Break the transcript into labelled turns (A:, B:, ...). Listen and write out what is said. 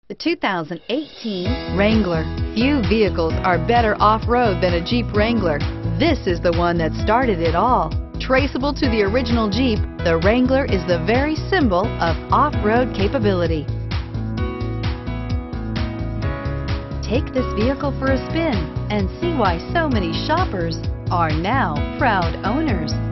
A: The 2018 Wrangler. Few vehicles are better off-road than a Jeep Wrangler. This is the one that started it all. Traceable to the original Jeep, the Wrangler is the very symbol of off-road capability. Take this vehicle for a spin and see why so many shoppers are now proud owners.